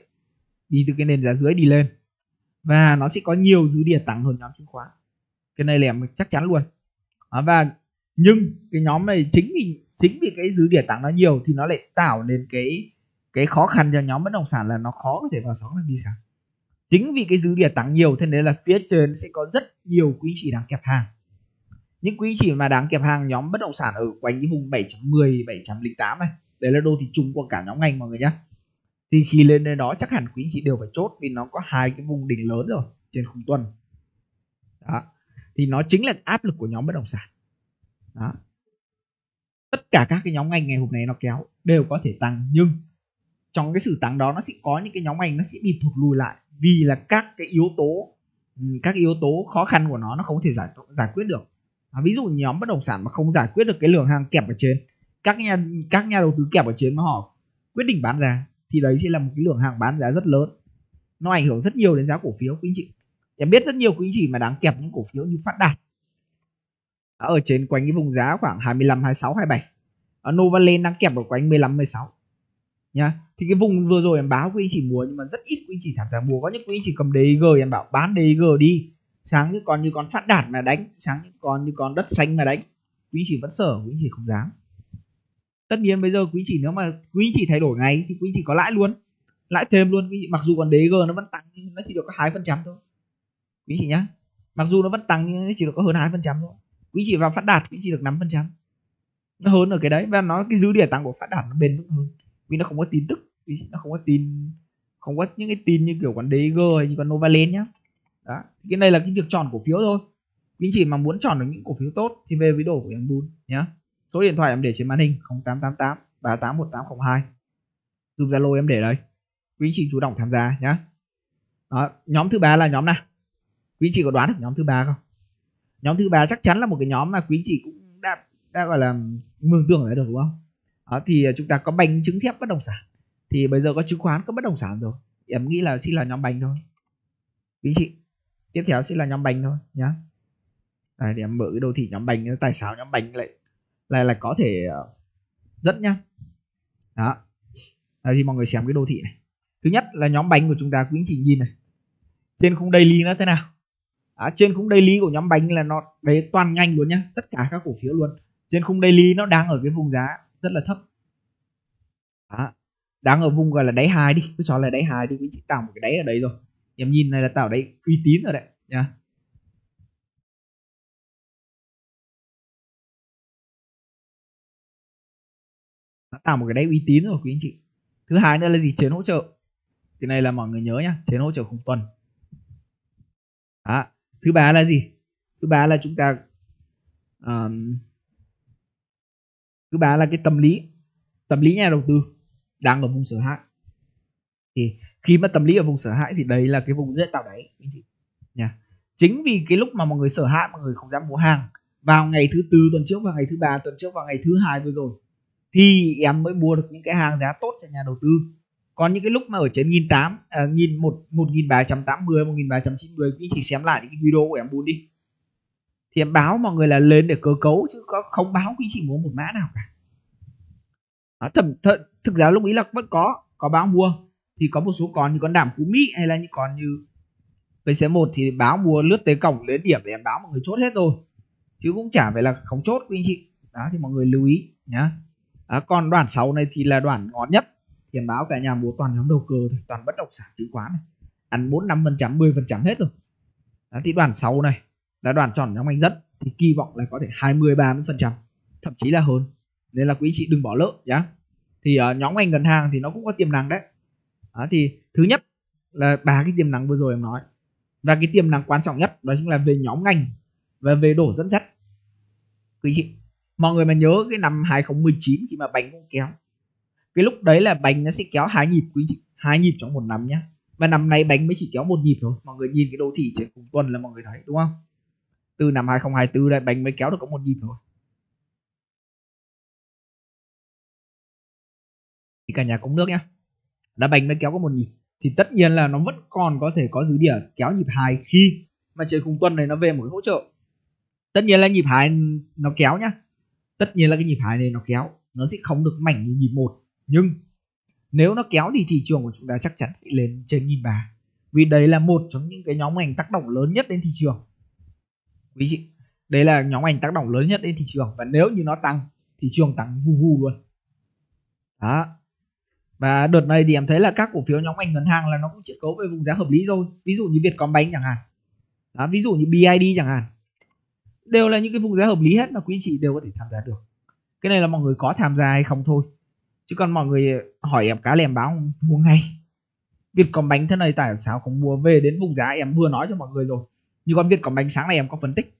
đi lên và nó sẽ có nhiều dư địa tăng hơn nhóm chứng khoán. Cái này là em chắc chắn luôn. Và nhưng cái nhóm này chính vì cái dư địa tăng nó nhiều thì nó lại tạo nên cái khó khăn cho nhóm bất động sản là nó khó có thể vào sóng được đi sáng. Chính vì cái dư địa tăng nhiều thế nên là phía trên sẽ có rất nhiều quý chỉ đang kẹp hàng. Những quý chỉ mà đang kẹp hàng nhóm bất động sản ở quanh cái vùng 710, 708 này, đấy là đô thị chung của cả nhóm ngành mọi người nhé. Thì khi lên đến đó chắc hẳn quý chị đều phải chốt vì nó có hai cái vùng đỉnh lớn rồi trên khung tuần. Đó. Thì nó chính là áp lực của nhóm bất động sản. Đó. Tất cả các cái nhóm ngành ngày hôm nay nó kéo đều có thể tăng, nhưng trong cái sự tăng đó nó sẽ có những cái nhóm ngành nó sẽ bị thụt lùi lại vì là các cái yếu tố khó khăn của nó không thể giải quyết được. Ví dụ nhóm bất động sản mà không giải quyết được cái lượng hàng kẹp ở trên, các nhà đầu tư kẹp ở trên mà họ quyết định bán ra thì đấy sẽ là một cái lượng hàng bán giá rất lớn, nó ảnh hưởng rất nhiều đến giá cổ phiếu quý anh chị. Em biết rất nhiều quý anh chị mà đang kẹp những cổ phiếu như Phát Đạt ở trên quanh cái vùng giá khoảng 25, 26, 27, ở Novaland đang kẹp ở quanh 15, 16 nhá. Thì cái vùng vừa rồi em báo quý anh chị mua nhưng mà rất ít quý anh chị tham gia mua. Có những quý anh chị cầm DG em bảo bán DG đi, sáng như con Phát Đạt mà đánh, sáng như con đất xanh mà đánh, quý anh chị vẫn sợ, quý anh chị không dám. Tất nhiên bây giờ quý anh chị nếu mà quý anh chị thay đổi ngày thì quý anh chị có lãi luôn, lãi thêm luôn. Mặc dù còn DG nó vẫn tăng nhưng nó chỉ được có 2% thôi quý anh chị nhá. Mặc dù nó vẫn tăng nhưng nó chỉ được có hơn 2% thôi. Quý anh chị vào Phát Đạt quý anh chị được 5%, nó hơn ở cái đấy. Và nó cái dư địa tăng của Phát Đạt nó bền vững hơn vì nó không có tin tức, nó không có những cái tin như kiểu con DG hay như con Novaland nhá. Đó, cái này là cái việc chọn cổ phiếu thôi. Quý anh chị mà muốn chọn được những cổ phiếu tốt thì về video của em Bun nhá. Số điện thoại em để trên màn hình 0888 381802, dùng Zalo em để đây, quý anh chị chủ động tham gia nhá. Đó, nhóm thứ ba là nhóm nào? Quý anh chị có đoán được nhóm thứ ba không? Nhóm thứ ba chắc chắn là một cái nhóm mà quý anh chị cũng đã gọi là mường tượng ra được, đúng không? Đó, thì chúng ta có bành trứng thép bất động sản, thì bây giờ có chứng khoán có bất động sản rồi, em nghĩ là sẽ là nhóm bành thôi quý anh chị. Tiếp theo sẽ là nhóm bành thôi nhá. Đây, để em mở cái đồ thị nhóm bành, tại sao nhóm bành lại có thể dẫn nhá. Đó. Đây, thì mọi người xem cái đồ thị này. Thứ nhất là nhóm bành của chúng ta, quý anh chị nhìn này, trên khung daily nó thế nào. Trên khung daily của nhóm bành là nó đấy toàn ngành luôn nhá, tất cả các cổ phiếu luôn. Trên khung daily nó đang ở cái vùng giá rất là thấp. Đang ở vùng gọi là đáy 2 đi, cứ cho là đáy 2 đi, quý anh chị tạo một cái đáy ở đấy rồi. Em nhìn này là tạo đấy uy tín rồi đấy nha. Nó tạo một cái đáy uy tín rồi quý anh chị. Thứ hai nữa là gì? Trên hỗ trợ. Cái này là mọi người nhớ nhá, trên hỗ trợ khung tuần. Thứ ba là gì? Thứ ba là chúng ta thứ ba là cái tâm lý nhà đầu tư đang ở vùng sợ hãi. Thì khi mà tâm lý ở vùng sợ hãi thì đấy là cái vùng dễ tạo đáy nha. Chính vì cái lúc mà mọi người sợ hãi, mọi người không dám mua hàng vào ngày thứ tư tuần trước, vào ngày thứ ba tuần trước, vào ngày thứ hai vừa rồi, thì em mới mua được những cái hàng giá tốt cho nhà đầu tư. Còn những cái lúc mà ở trên 1380, 1390, quý chị xem lại những cái video của em Bun đi, thì em báo mọi người là lên để cơ cấu chứ không báo quý chị mua một mã nào cả. Thực ra lúc ý là vẫn có báo mua, thì có một số con như con Đảm Phú Mỹ hay là những con như PC1 thì báo mua lướt tới cổng đến điểm để em báo mọi người chốt hết rồi, chứ cũng chả phải là không chốt quý anh chị. Đó, thì mọi người lưu ý nhá. Còn đoạn 6 này thì là đoạn ngon nhất, thì em báo cả nhà mua toàn nhóm đầu cơ thôi, toàn bất động sản chứng khoán này, ăn 4-5%, 10% hết rồi. Đó, thì đoạn 6 này là đoạn chọn nhóm ngành rất, thì kỳ vọng là có thể 20-30%, thậm chí là hơn, nên là quý chị đừng bỏ lỡ nhá. Thì nhóm ngành ngân hàng thì nó cũng có tiềm năng đấy. Thì thứ nhất là ba cái tiềm năng vừa rồi em nói, Và cái tiềm năng quan trọng nhất đó chính là về nhóm ngành và về độ dẫn dắt. Quý chị, mọi người mà nhớ cái năm 2019 khi mà bánh cũng kéo, cái lúc đấy là bánh nó sẽ kéo 2 nhịp quý chị, 2 nhịp trong một năm nhá. Và năm nay bánh mới chỉ kéo 1 nhịp thôi. Mọi người nhìn cái đồ thị trên cùng tuần là mọi người thấy đúng không? Từ năm 2024 đây bánh mới kéo được có 1 nhịp thôi. Thì cả nhà cũng nước nhá, là bánh mới kéo có 1 nhịp thì tất nhiên là nó vẫn còn có thể có dư địa kéo nhịp 2 khi mà trời cùng tuần này nó về một cái hỗ trợ. Tất nhiên là nhịp 2 nó kéo nhá, tất nhiên là cái nhịp 2 này nó kéo nó sẽ không được mảnh như nhịp 1, nhưng nếu nó kéo thì thị trường của chúng ta chắc chắn sẽ lên trên 1.300, vì đây là một trong những cái nhóm ngành tác động lớn nhất đến thị trường. Quý chị, đây là nhóm ngành tác động lớn nhất đến thị trường, và nếu như nó tăng, thị trường tăng vù vù luôn. Đó. Và đợt này thì em thấy là các cổ phiếu nhóm ngành ngân hàng là nó cũng chiết khấu về vùng giá hợp lý rồi. Ví dụ như Vietcombank chẳng hạn. Đó, ví dụ như BID chẳng hạn. Đều là những cái vùng giá hợp lý hết mà quý chị đều có thể tham gia được. Cái này là mọi người có tham gia hay không thôi. Chứ còn mọi người hỏi em cá lèm báo mua ngay. Vietcombank thế này tại sao không mua về đến vùng giá em vừa nói cho mọi người rồi. Nhưng còn Vietcombank sáng nay em có phân tích.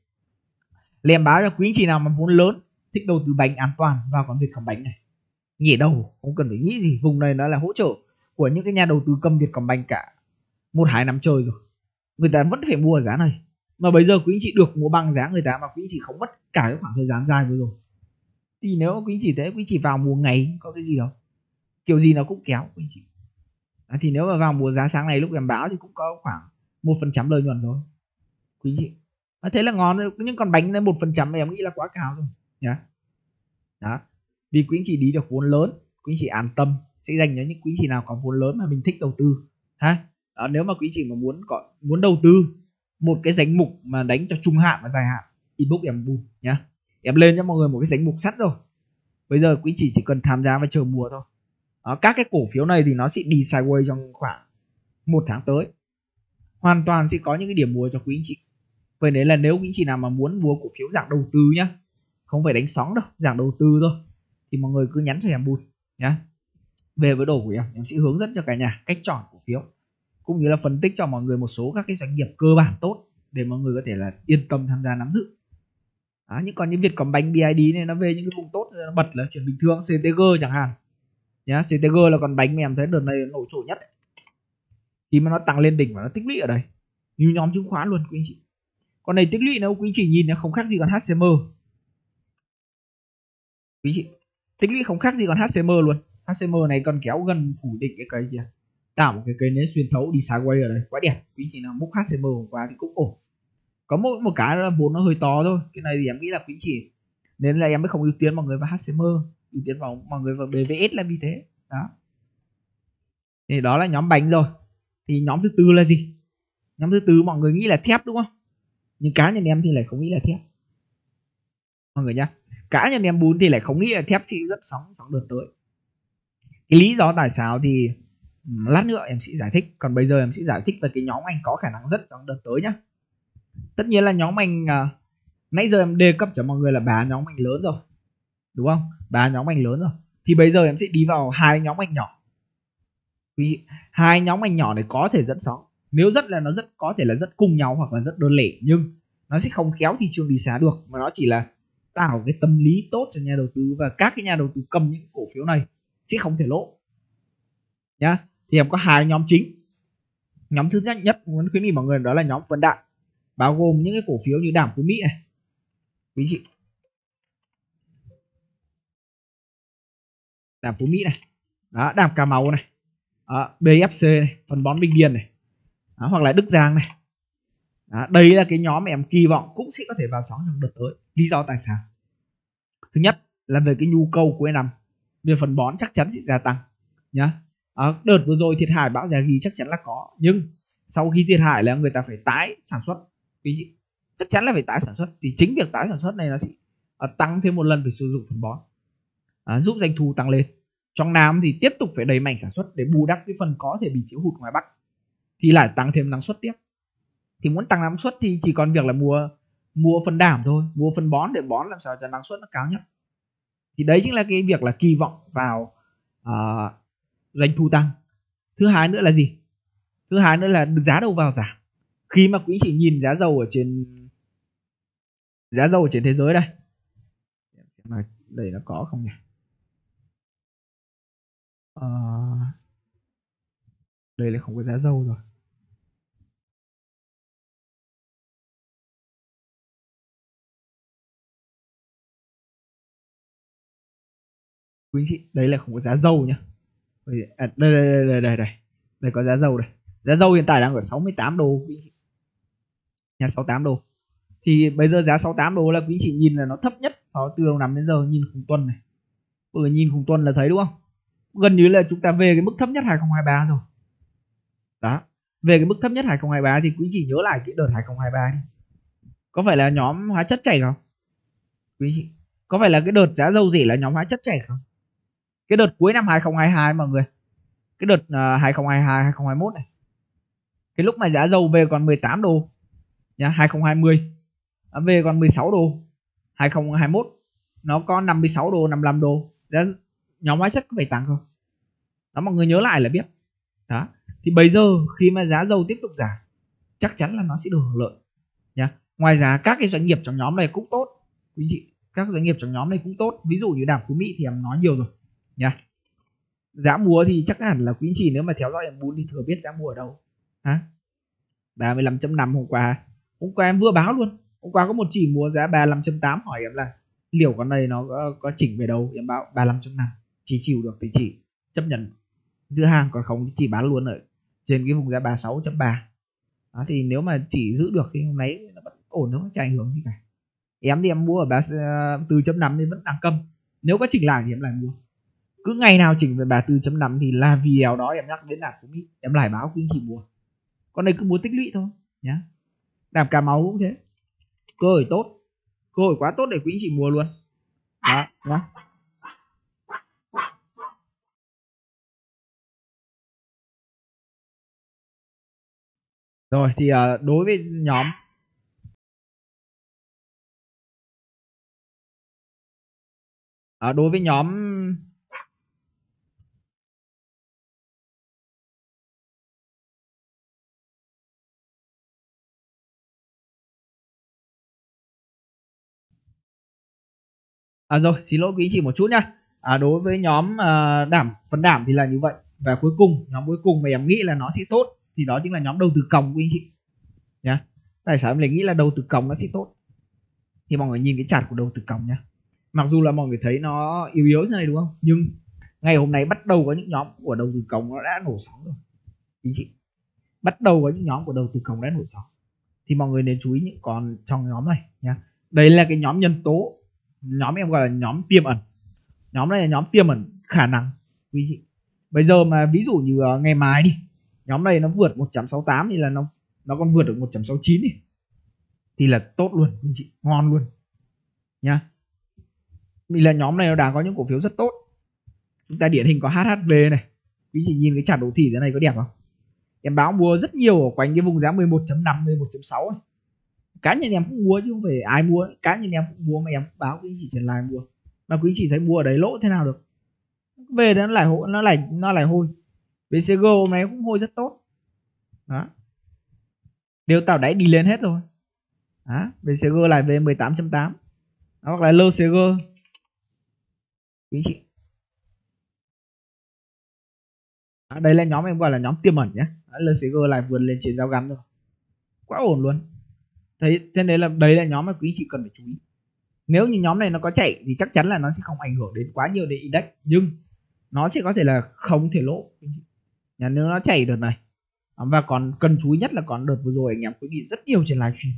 Lèm báo cho quý anh chị nào mà vốn lớn, thích đầu tư bánh an toàn vào con Vietcombank này. Nhỉ đâu, không cần phải nghĩ gì, vùng này nó là hỗ trợ của những cái nhà đầu tư cầm Vietcombank cả 1-2 năm trời rồi. Người ta vẫn phải mua ở giá này. Mà bây giờ quý anh chị được mua bằng giá người ta mà quý anh chị không mất cả cái khoảng thời gian dài vừa rồi. Thì nếu quý anh chị thế, quý anh chị vào mùa ngày có cái gì đâu. Kiểu gì nó cũng kéo quý anh chị. Thì nếu mà vào mùa giá sáng này lúc em báo thì cũng có khoảng 1% lợi nhuận thôi. Quý anh chị. Thế là ngon, nhưng còn bánh lên 1% em nghĩ là quá cao rồi nhá. Đó. Vì quý anh chị đi được vốn lớn, quý anh chị an tâm, sẽ dành cho những quý anh chị nào có vốn lớn mà mình thích đầu tư ha. Đó, nếu mà quý anh chị mà muốn đầu tư một cái danh mục mà đánh cho trung hạn và dài hạn, inbox em bùn nhá, em lên cho mọi người một cái danh mục sẵn rồi. Bây giờ quý anh chị chỉ cần tham gia và chờ mùa thôi. Đó, các cái cổ phiếu này thì nó sẽ đi sideways trong khoảng 1 tháng tới, hoàn toàn sẽ có những cái điểm mua cho quý anh chị. Vậy đấy là nếu quý anh chị nào mà muốn mua cổ phiếu dạng đầu tư nhá, không phải đánh sóng đâu, dạng đầu tư thôi, thì mọi người cứ nhắn cho em bùn nhá. Về với đồ của em sẽ hướng dẫn cho cả nhà cách chọn cổ phiếu, cũng như là phân tích cho mọi người một số các cái doanh nghiệp cơ bản tốt để mọi người có thể là yên tâm tham gia nắm giữ. Đó, nhưng còn những Vietcombank, BID này nó về những cái vùng tốt nó bật là chuyện bình thường. CTG chẳng hạn nhá, CTG là con bánh mà em thấy đợt này nổi trội nhất. Khi mà nó tăng lên đỉnh và nó tích lũy ở đây như nhóm chứng khoán luôn quý anh chị. Con này tích lũy nếu quý anh chị nhìn nó không khác gì còn HCM. Quý chị, tích lũy không khác gì còn HCM luôn. HCM này còn kéo gần phủ đỉnh cái cây kia, tạo một cái cây nến xuyên thấu đi sideways ở đây quá đẹp. Quý chị nào múc HCM hôm qua thì cũng ổn. Có một cái là vốn nó hơi to thôi. Cái này thì em nghĩ là quý chị nên là em mới không ưu tiên mọi người vào HCM, ưu tiên vào mọi người vào BVS là vì thế. Đó. Thì đó là nhóm bánh rồi. Thì nhóm thứ tư là gì? Nhóm thứ tư mọi người nghĩ là thép đúng không? Nhưng cá nhân em thì lại không nghĩ là thép. Mọi người nhá, cá nhân em bún thì lại không nghĩ là thép sẽ rất sóng trong đợt tới. Cái lý do tại sao thì lát nữa em sẽ giải thích. Còn bây giờ em sẽ giải thích về cái nhóm ngành có khả năng rất trong đợt tới nhá. Tất nhiên là nhóm ngành nãy giờ em đề cấp cho mọi người là 3 nhóm ngành lớn rồi, đúng không? 3 nhóm ngành lớn rồi. Thì bây giờ em sẽ đi vào 2 nhóm ngành nhỏ. Vì 2 nhóm ngành nhỏ này có thể dẫn sóng. Nếu rất là nó rất có thể là rất cùng nhau hoặc là rất đơn lẻ, nhưng nó sẽ không kéo thị trường đi xa được, mà nó chỉ là tạo cái tâm lý tốt cho nhà đầu tư, và các cái nhà đầu tư cầm những cổ phiếu này sẽ không thể lỗ nhá. Thì em có 2 nhóm chính. Nhóm thứ nhất muốn khuyến nghị mọi người đó là nhóm phân đạm, bao gồm những cái cổ phiếu như Đạm Phú Mỹ này, quý chị, Đạm Phú Mỹ này, đó, Đạm Cà Mau này, đó, BFC này, phân bón Bình Điền này, đó, hoặc là Đức Giang này. Đó, đây là cái nhóm mà em kỳ vọng cũng sẽ có thể vào sóng trong đợt tới. Lý do tại sao? Thứ nhất là về cái nhu cầu cuối năm về phân bón chắc chắn sẽ gia tăng nhá. Đợt vừa rồi thiệt hại bão Yagi chắc chắn là có, nhưng sau khi thiệt hại là người ta phải tái sản xuất, chắc chắn là phải tái sản xuất. Thì chính việc tái sản xuất này nó sẽ tăng thêm một lần về sử dụng phân bón, giúp doanh thu tăng lên. Trong Nam thì tiếp tục phải đẩy mạnh sản xuất để bù đắp cái phần có thể bị thiếu hụt ngoài Bắc, thì lại tăng thêm năng suất tiếp. Thì muốn tăng năng suất thì chỉ còn việc là mua phân đạm thôi, mua phân bón để bón làm sao cho năng suất nó cao nhất. Thì đấy chính là cái việc là kỳ vọng vào doanh thu tăng. Thứ hai nữa là gì? Thứ hai nữa là giá đầu vào giảm. khi mà quý anh chị nhìn giá dầu ở trên thế giới đây, đây nó có không nhỉ? Đây là không có giá dầu rồi. Quý anh chị, đây là không có giá dầu nhá. Đây có giá dầu đây. Giá dầu hiện tại đang ở 68 đô quý anh chị. Nhà 68 đô. Thì bây giờ giá 68 đô là quý anh chị nhìn là nó thấp nhất từ đầu năm đến giờ, nhìn khung tuần này. Vừa nhìn khung tuần là thấy đúng không? Gần như là chúng ta về cái mức thấp nhất 2023 rồi. Đó. Về cái mức thấp nhất 2023 thì quý anh chị nhớ lại cái đợt 2023 đi. Có phải là nhóm hóa chất chảy không? Quý anh chị, có phải là cái đợt giá dầu rẻ là nhóm hóa chất chảy không? Cái đợt cuối năm 2022 mọi người. Cái đợt 2022 2021 này. Cái lúc mà giá dầu về còn 18 đô nhá, 2020 về còn 16 đô, 2021 nó có 56 đô, 55 đô. Giá nhóm hóa chất có phải tăng không? Đó, mọi người nhớ lại là biết. Đó. Thì bây giờ khi mà giá dầu tiếp tục giảm, chắc chắn là nó sẽ được hưởng lợi nhá. Ngoài ra các cái doanh nghiệp trong nhóm này cũng tốt quý chị, các doanh nghiệp trong nhóm này cũng tốt. Ví dụ như Đàm Phú Mỹ thì em nói nhiều rồi nhá. Giá mua thì chắc hẳn là quý anh chị nếu mà theo dõi em muốn thì thừa biết giá mua ở đâu hả? 35.5 hôm qua em vừa báo luôn. Hôm qua có một chị mua giá 35.8, hỏi em là liệu con này nó có chỉnh về đâu, em báo 35.5, chỉ chịu được thì chị chấp nhận giữ hàng, còn không thì chị bán luôn ở trên cái vùng giá 36.3. Đó, thì nếu mà chỉ giữ được thì hôm nay nó vẫn ổn, nó chẳng ảnh hưởng gì cả. Em thì em mua ở 34.5 nên vẫn đang câm. Nếu có chỉnh lại thì em lại mua. Cứ ngày nào chỉnh về 34.5 thì là vì đó em nhắc đến Đàm Phú Mỹ, em lại báo quý anh chị mua. Con này cứ mua tích lũy thôi nhá. Đàm Cà Mau cũng thế, cơ hội tốt, cơ hội quá tốt để quý anh chị mua luôn. Đó nhá. Rồi thì đối với nhóm đối với nhóm rồi xin lỗi quý anh chị một chút nhá. Đối với nhóm phần đảm thì là như vậy. Và cuối cùng, nhóm cuối cùng mà em nghĩ là nó sẽ tốt thì đó chính là nhóm đầu tư còng quý anh chị nhá. Tại sao em lại nghĩ là đầu tư còng nó sẽ tốt? Thì mọi người nhìn cái chart của đầu tư còng nhá. Mặc dù là mọi người thấy nó yếu yếu như này đúng không, nhưng ngày hôm nay bắt đầu có những nhóm của đầu tư còng nó đã nổ sóng rồi quý chị. Bắt đầu có những nhóm của đầu tư còng đã nổ sóng thì mọi người nên chú ý những con trong nhóm này nhá. Đây là cái nhóm nhân tố, nhóm em gọi là nhóm tiềm ẩn. Nhóm này là nhóm tiềm ẩn khả năng quý chị. Bây giờ mà ví dụ như ngày mai đi, nhóm này nó vượt 168 thì là nó còn vượt được 169 đi thì là tốt luôn quý chị, ngon luôn nhá. Vì là nhóm này nó đang có những cổ phiếu rất tốt. Chúng ta điển hình có HHV này, quý chị nhìn cái chart đồ thị thế này có đẹp không? Em báo mua rất nhiều ở quanh cái vùng giá 11.5, 11.6 ấy. Cá nhân em cũng mua chứ không phải ai mua, cá nhân em cũng mua mà em cũng báo quý chị trên live mua. Mà quý chị thấy mua ở đấy lỗ thế nào được? Về nó lại hôi. BCG hôm nay cũng hôi rất tốt. Đó. Đều tạo đáy đi lên hết rồi. Đó, BCG lại về 18.8. Hoặc là LCG. Quý chị. Đó, đây là nhóm em gọi là nhóm tiềm ẩn nhé. LCG lại vượt lên trên giao găm rồi. Quá ổn luôn. Thế nên là đây là nhóm mà quý chị cần phải chú ý. Nếu như nhóm này nó có chạy thì chắc chắn là nó sẽ không ảnh hưởng đến quá nhiều đến index, nhưng nó sẽ có thể là không thể lỗ nếu nó chạy đợt này. Và còn cần chú ý nhất là còn đợt vừa rồi anh em quý vị rất nhiều trên livestream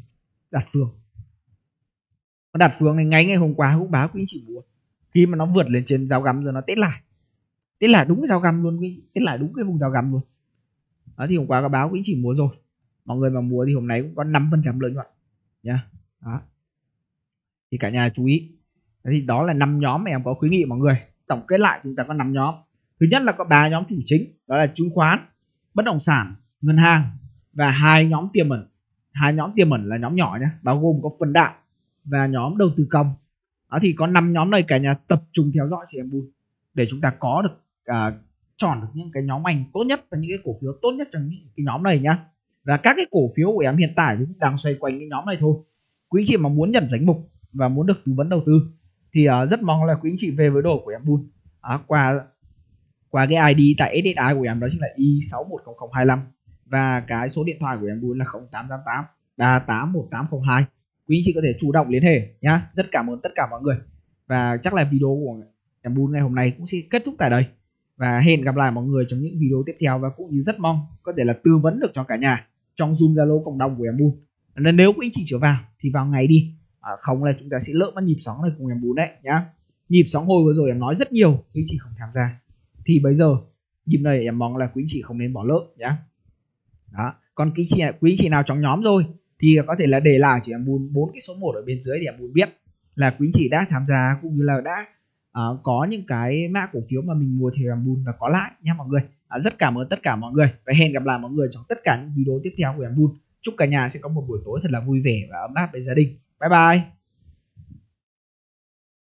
Đạt Phương này ngày hôm qua cũng báo quý chị mua, khi mà nó vượt lên trên giao găm rồi nó test lại đúng cái giao găm luôn, test lại đúng cái vùng giao găm luôn. Đó thì hôm qua có báo quý chị mua rồi, mọi người mà mua thì hôm nay cũng có 5% lợi nhuận nha. Đó thì cả nhà chú ý. Thì đó là 5 nhóm mà em có khuyến nghị mọi người. Tổng kết lại chúng ta có 5 nhóm. Thứ nhất là có 3 nhóm chủ chính, đó là chứng khoán, bất động sản, ngân hàng và 2 nhóm tiềm ẩn. 2 nhóm tiềm ẩn là nhóm nhỏ nhé, bao gồm có phần đạm và nhóm đầu tư công. Đó thì có 5 nhóm này cả nhà tập trung theo dõi chị em vui để chúng ta có được chọn được những cái nhóm ngành tốt nhất và những cái cổ phiếu tốt nhất trong những cái nhóm này nhá. Và các cái cổ phiếu của em hiện tại thì cũng đang xoay quanh cái nhóm này thôi. Quý anh chị mà muốn nhận danh mục và muốn được tư vấn đầu tư thì rất mong là quý anh chị về với đồ của em Bull qua cái ID tại SSI của em, đó chính là Y610025, và cái số điện thoại của em Bull là 0888 381802. Quý anh chị có thể chủ động liên hệ nhá. Rất cảm ơn tất cả mọi người, và chắc là video của em Bull ngày hôm nay cũng sẽ kết thúc tại đây, và hẹn gặp lại mọi người trong những video tiếp theo, và cũng như rất mong có thể là tư vấn được cho cả nhà trong Zoom Zalo cộng đồng của em Bull. Nên nếu quý anh chị chưa vào thì vào ngay đi, không là chúng ta sẽ lỡ mất nhịp sóng này cùng em Bull đấy nhá. Nhịp sóng hồi vừa rồi em nói rất nhiều quý anh chị không tham gia, thì bây giờ nhịp này em mong là quý anh chị không nên bỏ lỡ nhá. Đó, còn quý anh chị nào trong nhóm rồi thì có thể là để lại cho em Bull 4 cái số 1 ở bên dưới để em Bull biết là quý anh chị đã tham gia, cũng như là đã có những cái mã cổ phiếu mà mình mua theo em Bull và có lãi nha mọi người. Rất cảm ơn tất cả mọi người, và hẹn gặp lại mọi người trong tất cả những video tiếp theo của em Bull. Chúc cả nhà sẽ có một buổi tối thật là vui vẻ và ấm áp với gia đình. Bye bye.